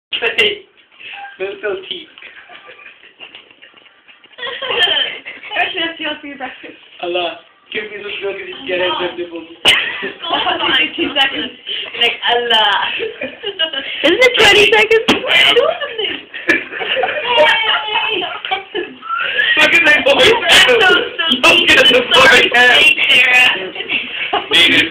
Hey, that's so cheap. Actually, that's your for your breakfast. Allah, give me some milk and you can get it with nipples. 15 seconds. Like, Allah. Isn't it 20 seconds? Look at that voice. Look at the forehead.